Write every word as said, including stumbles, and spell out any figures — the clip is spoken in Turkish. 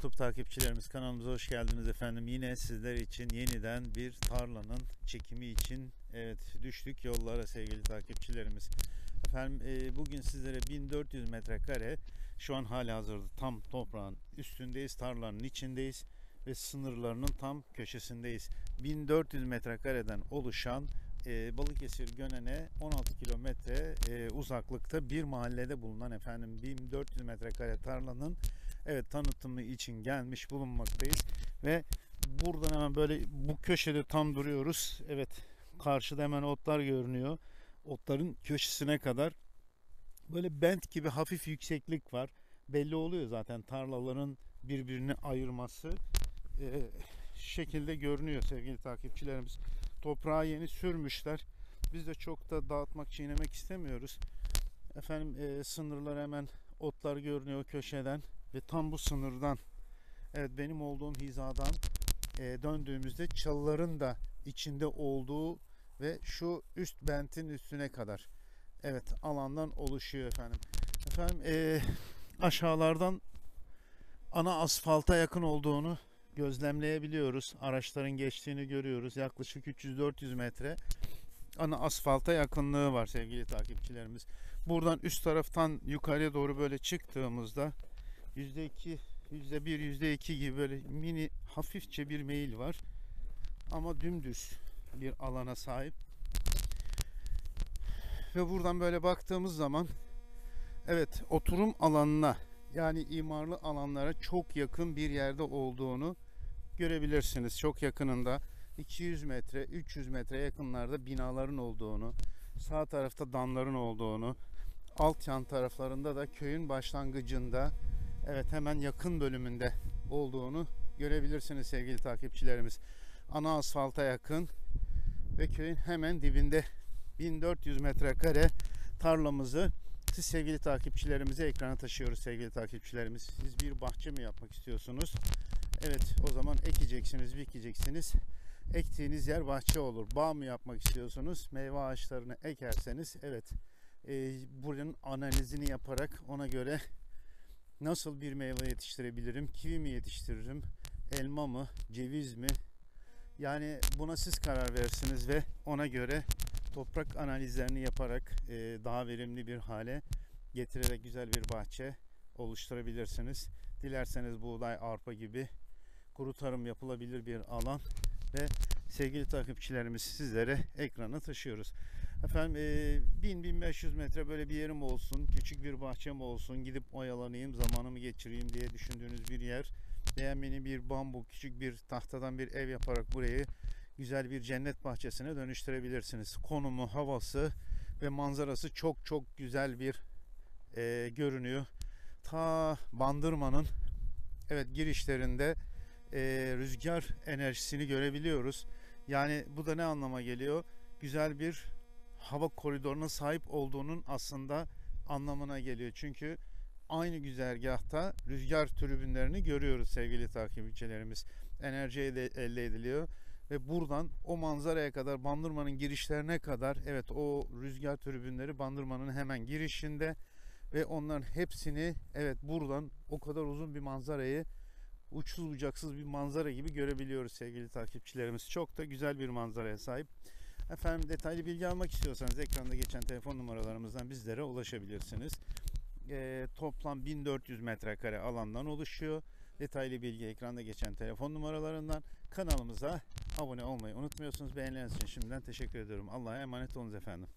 YouTube takipçilerimiz, kanalımıza hoş geldiniz efendim. Yine sizler için yeniden bir tarlanın çekimi için evet düştük yollara sevgili takipçilerimiz. Efendim e, bugün sizlere bin dört yüz metrekare, şu an halihazırda tam toprağın üstündeyiz, tarlanın içindeyiz ve sınırlarının tam köşesindeyiz. bin dört yüz metrekareden oluşan e, Balıkesir Gönen'e on altı kilometre e, uzaklıkta bir mahallede bulunan efendim bin dört yüz metrekare tarlanın evet tanıtımı için gelmiş bulunmaktayız ve buradan hemen böyle bu köşede tam duruyoruz. Evet, karşıda hemen otlar görünüyor. Otların köşesine kadar böyle bent gibi hafif yükseklik var. Belli oluyor zaten tarlaların birbirini ayırması e, şekilde görünüyor sevgili takipçilerimiz. Toprağı yeni sürmüşler. Biz de çok da dağıtmak, çiğnemek istemiyoruz. Efendim e, sınırlar hemen otlar görünüyor köşeden ve tam bu sınırdan, evet benim olduğum hizadan e, döndüğümüzde çalıların da içinde olduğu ve şu üst bentin üstüne kadar evet alandan oluşuyor efendim. Efendim e, aşağılardan ana asfalta yakın olduğunu gözlemleyebiliyoruz. Araçların geçtiğini görüyoruz. Yaklaşık üç yüz dört yüz metre ana asfalta yakınlığı var sevgili takipçilerimiz. Buradan üst taraftan yukarıya doğru böyle çıktığımızda yüzde iki, yüzde bir, yüzde iki gibi böyle mini hafifçe bir meyil var. Ama dümdüz bir alana sahip. Ve buradan böyle baktığımız zaman evet oturum alanına, yani imarlı alanlara çok yakın bir yerde olduğunu görebilirsiniz. Çok yakınında iki yüz metre, üç yüz metre yakınlarda binaların olduğunu, sağ tarafta damların olduğunu, alt yan taraflarında da köyün başlangıcında evet hemen yakın bölümünde olduğunu görebilirsiniz sevgili takipçilerimiz. Ana asfalta yakın ve köyün hemen dibinde bin dört yüz metrekare tarlamızı siz sevgili takipçilerimize ekrana taşıyoruz sevgili takipçilerimiz. Siz bir bahçe mi yapmak istiyorsunuz? Evet, o zaman ekeceksiniz, bikeceksiniz. Ektiğiniz yer bahçe olur. Bağ mı yapmak istiyorsunuz? Meyve ağaçlarını ekerseniz evet e, buranın analizini yaparak ona göre nasıl bir meyve yetiştirebilirim? Kivi mi yetiştiririm? Elma mı? Ceviz mi? Yani buna siz karar verirsiniz ve ona göre toprak analizlerini yaparak e, daha verimli bir hale getirerek güzel bir bahçe oluşturabilirsiniz. Dilerseniz buğday, arpa gibi kuru tarım yapılabilir bir alan ve sevgili takipçilerimiz sizlere ekrana taşıyoruz. Efendim e, bin bin beş yüz metre böyle bir yerim olsun, küçük bir bahçem olsun, gidip oyalanayım, zamanımı geçireyim diye düşündüğünüz bir yer. Beğenmeni bir bambu, küçük bir tahtadan bir ev yaparak burayı güzel bir cennet bahçesine dönüştürebilirsiniz. Konumu, havası ve manzarası çok çok güzel bir e, görünüyor. Ta Bandırma'nın evet girişlerinde e, rüzgar enerjisini görebiliyoruz. Yani bu da ne anlama geliyor? Güzel bir hava koridoruna sahip olduğunun aslında anlamına geliyor. Çünkü aynı güzergahta rüzgar tribünlerini görüyoruz sevgili takipçilerimiz. Enerji elde ediliyor ve buradan o manzaraya kadar, Bandırma'nın girişlerine kadar evet o rüzgar tribünleri Bandırma'nın hemen girişinde ve onların hepsini evet buradan o kadar uzun bir manzarayı uçsuz bucaksız bir manzara gibi görebiliyoruz sevgili takipçilerimiz. Çok da güzel bir manzaraya sahip. Efendim detaylı bilgi almak istiyorsanız ekranda geçen telefon numaralarımızdan bizlere ulaşabilirsiniz. E, toplam bin dört yüz metrekare alandan oluşuyor. Detaylı bilgi ekranda geçen telefon numaralarından. Kanalımıza abone olmayı unutmuyorsunuz. Beğenileriniz için şimdiden teşekkür ediyorum. Allah'a emanet olunuz efendim.